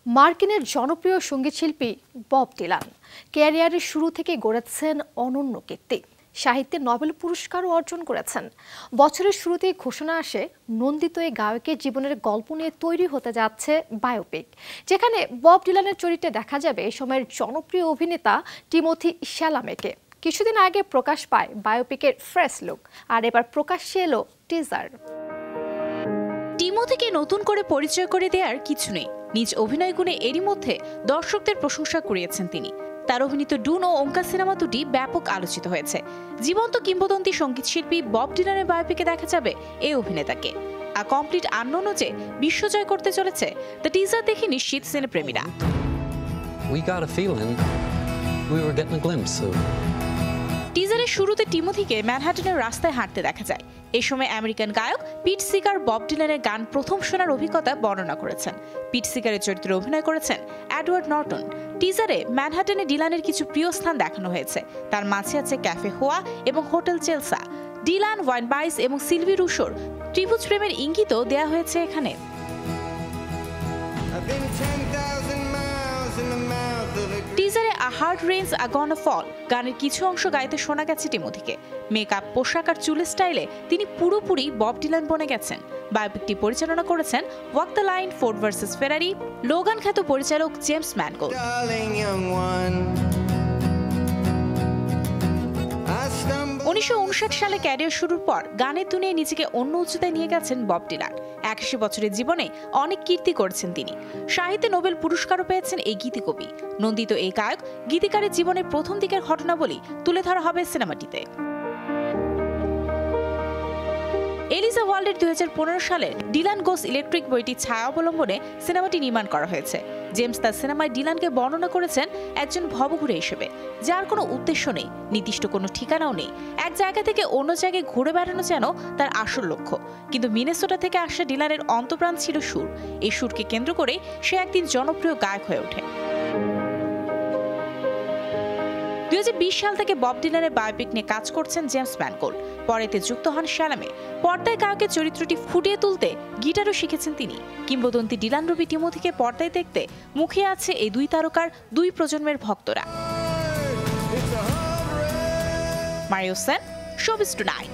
মার্কিনের জনপ্রিয় সঙ্গীতশিল্পী Bob Dylan ক্যারিয়ারের শুরু থেকে গড়েছেন অনন্য কীর্তি। সাহিত্যে নোবেল পুরস্কারও অর্জন করেছেন। বছরের শুরুতেই ঘোষণা আসে নন্দিত এই গায়কের জীবনের গল্প নিয়ে তৈরি হতে যাচ্ছে বায়োপিক, যেখানে বব ডিলানের চরিত্রে দেখা যাবে এই সময়ের জনপ্রিয় অভিনেতা টিমোথি শ্যালামেকে। কিছুদিন আগে প্রকাশ পায় বায়োপিকের ফ্রেশ লুক, আর এবার প্রকাশ্যে এলো টিজার। টিমোথিকে নতুন করে পরিচয় করে দেওয়ার কিছু নেই। নিজ অভিনয় গুণে এরই মধ্যে দর্শকদের প্রশংসা কুড়িয়েছেন তিনি। তার অভিনীত ডুন ও ওঙ্কা সিনেমা দুটি ব্যাপক আলোচিত হয়েছে। জীবন্ত কিংবদন্তি সঙ্গীতশিল্পী বব ডিলানের বায়োপিকে দেখা যাবে এই অভিনেতাকে। আর কমপ্লিট আননোন যে বিশ্বজয় করতে চলেছে তা টিজার দেখে নিশ্চিত সিনেপ্রেমীরা। টিজারের শুরুতে টিমোথিকে ম্যানহাটনের রাস্তায় হাঁটতে দেখা যায়। এই সময় আমেরিকান গায়ক পিট সিগার বব ডিলানের গান প্রথম শোনার অভিজ্ঞতা বর্ণনা করেছেন। পিট সিগারের চরিত্রে অভিনয় করেছেন এডওয়ার্ড নর্টন। টিজারে ম্যানহাটনে ডিলানের কিছু প্রিয় স্থান দেখানো হয়েছে। তার মাঝে আছে ক্যাফে হোয়া এবং হোটেল চেলসা। ডিলান, ওয়াইন বাইস এবং সিলভি রুশোর ত্রিভুজ প্রেমের ইঙ্গিতও দেয়া হয়েছে এখানে। টিজারে আ হার্ড রেইনস আ গনা ফল গানের কিছু অংশ গাইতে শোনা গেছে টিমোথিকে। মেকআপ, পোশাক আর চুলের স্টাইলে তিনি পুরোপুরি বব ডিলান বনে গেছেন। বায়োপিকটি পরিচালনা করেছেন Walk the Line, Ford versus Ferrari, Logan খ্যাত পরিচালক জেমস ম্যানগোল্ড। 1959 সালে ক্যারিয়ার শুরুর পর গানের দুনিয়ায় নিজেকে অন্য উচ্চতায় নিয়ে গেছেন বব ডিলান। 81 বছরের জীবনে অনেক কীর্তি করেছেন তিনি। সাহিত্যে নোবেল পুরস্কারও পেয়েছেন এই গীতিকবি। নন্দিত এই গায়ক গীতিকারের জীবনের প্রথম দিকের ঘটনাবলী তুলে ধরা হবে সিনেমাটিতে। এলিজা ওয়াল্ডের 2015 সালের ডিলান গোস ইলেকট্রিক বইটি ছায়া অবলম্বনে সিনেমাটি নির্মাণ করা হয়েছে। জেমস তার সিনেমায় ডিলানকে বর্ণনা করেছেন একজন ভবঘুরে হিসেবে, যার কোনো উদ্দেশ্য নেই, নির্দিষ্ট কোনো ঠিকানাও নেই। এক জায়গা থেকে অন্য জায়গায় ঘুরে বেড়ানো যেন তার আসল লক্ষ্য। কিন্তু মিনেসোটা থেকে আসা ডিলানের অন্তপ্রাণ ছিল সুর। এই সুরকে কেন্দ্র করে সে একদিন জনপ্রিয় গায়ক হয়ে ওঠে। 2020 সাল থেকে বব ডিলানের বায়োপিক নিয়ে কাজ করছেন জেমস ম্যানগোল্ড। পরেতে যুক্ত হন শ্যালামে। পর্দায় গায়কের চরিত্রটি ফুটিয়ে তুলতে গিটারও শিখেছেন তিনি। কিংবদন্তি ডিলান রবি টিমোথিকে পর্দায় দেখতে মুখিয়ে আছে এই দুই তারকার দুই প্রজন্মের ভক্তরা। Mario Sen, showbiz tonight.